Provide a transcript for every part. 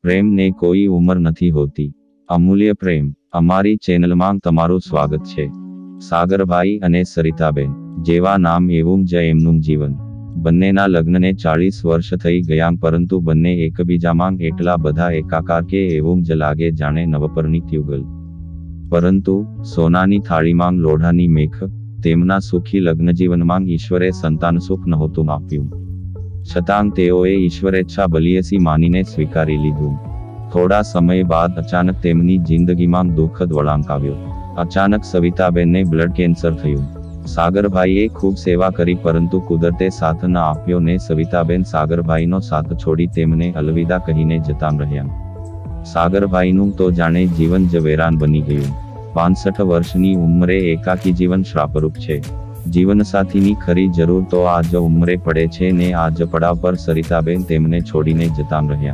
प्रेम ने कोई उम्र नहीं होती। अमूल्य प्रेम अमारी चेनल में तमारू स्वागत छे। सागरभाई अने सरिताबेन जेवा नाम एवं ज एमनुं जीवन। बन्नेना लग्नने 40 वर्ष थई गया, परंतु बन्ने एकबीजामां एटला बधा एकाकार के एवं ज लागे जाणे नवपरिणीत युगल। परंतु सोनानी थाळीमां लोढ़ानी मेख तेमना सुखी लग्नजीवनमां ईश्वरे संतान सुख नहोतुं आप्युं, छतां तेओए ईश्वरेच्छा बलियसी मानीने स्वीकारी लीधुं। थोड़ा समय बाद अचानक तेमनी जिंदगीमां दुखद वळांक आव्यो। अचानक सविताबेनने ब्लड केन्सर थयुं। सागरभाईए खूब सेवा करी, परंतु कुदरते साथ न आप्यो ने सविताबेन सागरभाईनो साथ छोड़ी तेमने अलविदा कहीने जता रह्या। सागरभाईनुं तो जाणे जीवन ज वेरान बनी गयुं। 65 वर्षनी उम्रे एकाकी जीवन श्रापरूप छे। जीवनसाथीनी खरी जरूर तो आज उम्रे पड़े छे ने आज पड़ाव पर सरिताबेन तेमने छोड़ीने जता रह्या।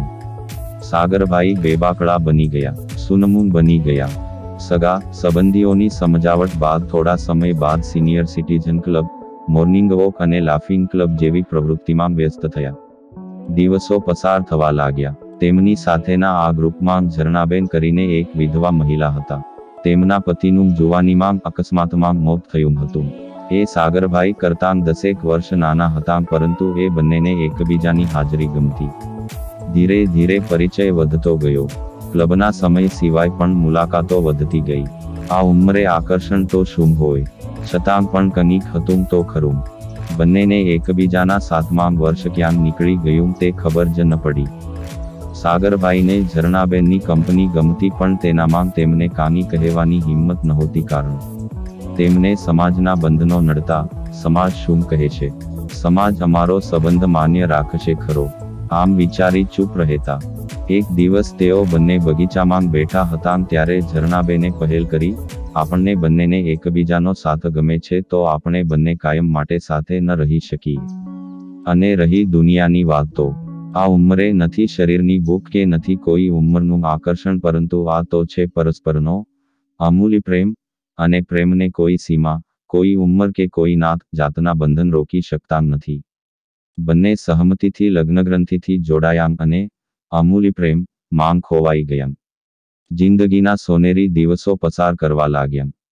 सागरभाई बेबाकड़ा बनी गया, सुनमूंग बनी गया। सगा संबंधीओनी समजावट बाद थोड़ा समय बाद senior citizen club, morning walk अने लाफिंग क्लब जेवी प्रवृत्तिमां व्यस्त थया। दिवसों पसार थवा लाग्या। तेमनी साथेना आ ग्रुपमां झरणाबेन करीने एक विधवा महिला हता। तेमना पतिनुं जुवानीमां अकस्मातमां मोत थयुं हतुं। ए सागरभाई करतां 10 वर्ष नाना हता, परंतु ए बंनेने एकबीजानी हाजरी गमती। धीरे धीरे परिचय वधतो गयो। क्लबना समय सिवाय पण मुलाकातो वधती गई। आ उम्रे आकर्षण तो शुं होय, छतां पण कनीक हतुं तो खरुं। बंनेने एकबीजाना 7मां वर्ष क्यांक નીકળી ગયું તે ખબર જ ન પડી। સાગરભાઈને ઝરણાબેનની કંપની ગમતી, પણ તેનામાં તેમને કાંઈ કહેવાની હિંમત નહોતી, કારણ તેમને સમાજના બંધનો નડતા। સમાજ શું કહે છે, સમાજ અમારો સંબંધ માન્ય રાખશે ખરો, આમ વિચારી ચૂપ રહેતા। એક દિવસ તેઓ બંને બગીચામાં બેઠા હતા, ત્યારે ઝરણાબેને પહેલ કરી, આપણને બંનેને એકબીજાનો સાથ ગમે છે તો આપણે બંને કાયમ માટે સાથે ન રહી શકીએ। અને રહી દુનિયાની વાત, તો આ ઉંમરે નથી શરીરની ભૂખ કે નથી કોઈ ઉંમરનું આકર્ષણ, પરંતુ આ તો છે પરસ્પરનો અમૂલ્ય પ્રેમ। અને પ્રેમને કોઈ સીમા, કોઈ ઉંમર કે કોઈ નાત જાતના બંધન રોકી શકતા નથી। બંને સહમતિથી લગ્નગ્રંથિથી જોડાયા અને અમૂલ્ય પ્રેમ માં ખોવાઈ ગયા। જિંદગીના સોનેરી દિવસો પસાર કરવા લાગ્યા।